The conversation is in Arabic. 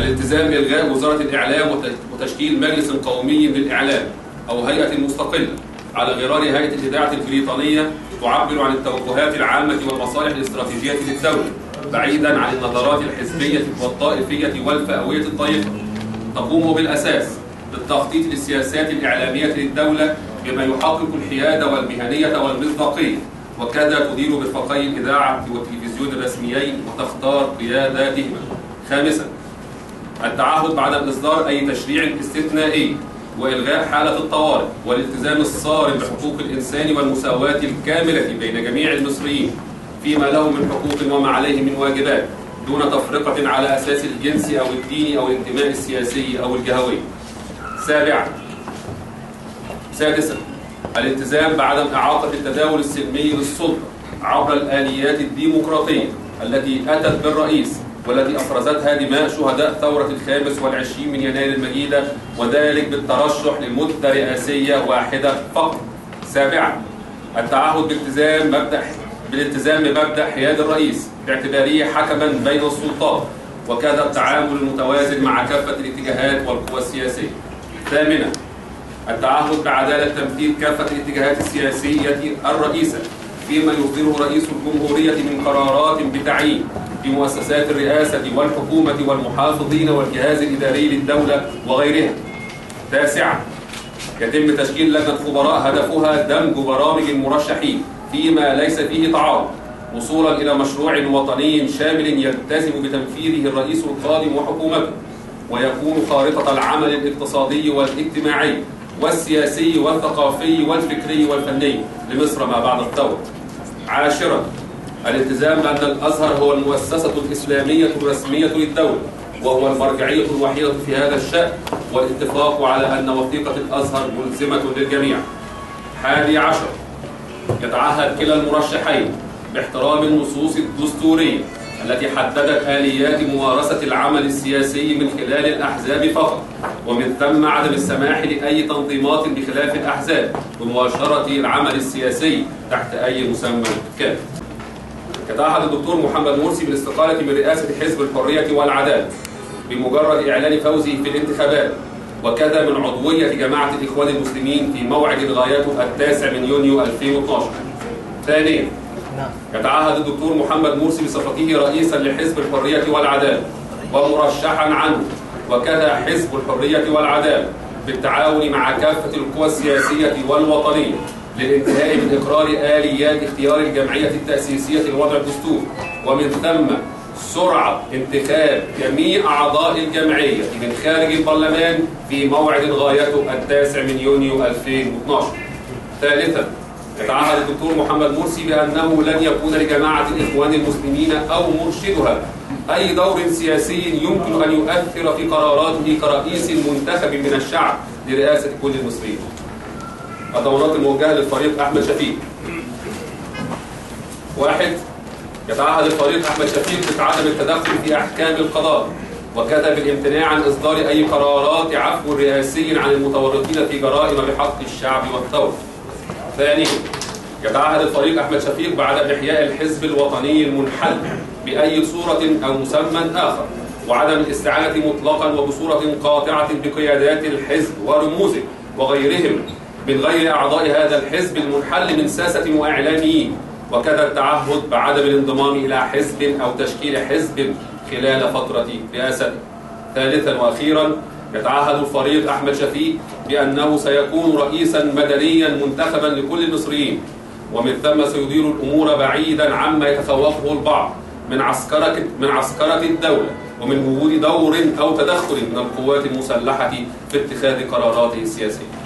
الالتزام بإلغاء وزارة الإعلام وتشكيل مجلس قومي للإعلام أو هيئة مستقلة على غرار هيئة الإذاعة البريطانية تعبر عن التوجهات العامة والمصالح الاستراتيجية للدولة بعيدا عن النظرات الحزبية والطائفية والفئوية الطائفة. تقوم بالأساس بالتخطيط للسياسات الإعلامية للدولة بما يحقق الحيادة والمهنية والمصداقية، وكذا تدير مرفقي الإذاعة والتلفزيون الرسميين وتختار قياداتهما. خامسا، التعهد بعدم إصدار أي تشريع استثنائي وإلغاء حالة الطوارئ والالتزام الصارم بحقوق الإنسان والمساواة الكاملة بين جميع المصريين فيما له من حقوق وما عليه من واجبات دون تفرقة على أساس الجنس أو الدين أو الانتماء السياسي أو الجهوي. سادسا، الالتزام بعدم إعاقة التداول السلمي للسلطة عبر الآليات الديمقراطية التي أتت بالرئيس والتي أفرزتها دماء شهداء ثورة 25 من يناير المجيدة، وذلك بالترشح لمدة رئاسية واحدة فقط. سابعا، التعهد بالالتزام بمبدأ حياد الرئيس باعتباره حكما بين السلطات، وكذا التعامل المتوازن مع كافة الاتجاهات والقوى السياسية. ثامنا، التعهد بعدالة تنفيذ كافة الاتجاهات السياسية الرئيسة فيما يصدره رئيس الجمهورية من قرارات بتعيين في مؤسسات الرئاسة والحكومة والمحافظين والجهاز الإداري للدولة وغيرها. تاسعا، يتم تشكيل لجنة خبراء هدفها دمج برامج المرشحين فيما ليس فيه تعارض وصولا إلى مشروع وطني شامل يلتزم بتنفيذه الرئيس القادم وحكومته، ويكون خارطة العمل الاقتصادي والاجتماعي والسياسي والثقافي والفكري والفني لمصر ما بعد الثورة. عاشرا، الالتزام بأن الأزهر هو المؤسسة الإسلامية الرسمية للدولة وهو المرجعية الوحيدة في هذا الشأن، والاتفاق على أن وثيقة الأزهر ملزمة للجميع. 11، يتعهد كلا المرشحين باحترام النصوص الدستورية التي حددت آليات ممارسة العمل السياسي من خلال الأحزاب فقط، ومن ثم عدم السماح لأي تنظيمات بخلاف الأحزاب بمباشرة العمل السياسي تحت أي مسمى كان. يتعهد الدكتور محمد مرسي بالاستقالة من رئاسة حزب الحرية والعدالة بمجرد إعلان فوزه في الانتخابات، وكذا من عضوية جماعة الإخوان المسلمين في موعد غايته 9 يونيو 2012. ثانيا، يتعهد الدكتور محمد مرسي بصفته رئيسا لحزب الحرية والعدالة ومرشحا عنه، وكذا حزب الحرية والعدالة بالتعاون مع كافة القوى السياسية والوطنية للانتهاء من إقرار آليات اختيار الجمعية التأسيسية لوضع الدستور، ومن ثم سرعة انتخاب جميع أعضاء الجمعية من خارج البرلمان في موعد غايته 9 يونيو 2012. ثالثا، يتعهد الدكتور محمد مرسي بأنه لن يكون لجماعة الإخوان المسلمين أو مرشدها أي دور سياسي يمكن أن يؤثر في قراراته كرئيس منتخب من الشعب لرئاسة كل المصريين. الضمانات الموجهة للفريق أحمد شفيق. 1، يتعهد الفريق أحمد شفيق بعدم التدخل في أحكام القضاء، وكذا بالامتناع عن إصدار أي قرارات عفو رئاسي عن المتورطين في جرائم بحق الشعب والثورة. ثانيا، يتعهد الفريق أحمد شفيق بعدم إحياء الحزب الوطني المنحل بأي صورة أو مسمى آخر، وعدم الاستعانة مطلقا وبصورة قاطعة بقيادات الحزب ورموزه وغيرهم من غير أعضاء هذا الحزب المنحل من ساسة وإعلاميين، وكذا التعهد بعدم الانضمام إلى حزب أو تشكيل حزب خلال فترة رئاسته. ثالثا وأخيرا، يتعهد الفريق أحمد شفيق بأنه سيكون رئيسا مدنيا منتخبا لكل المصريين، ومن ثم سيدير الأمور بعيدا عما يتخوفه البعض من عسكرة الدولة ومن وجود دور أو تدخل من القوات المسلحة في اتخاذ قراراته السياسية.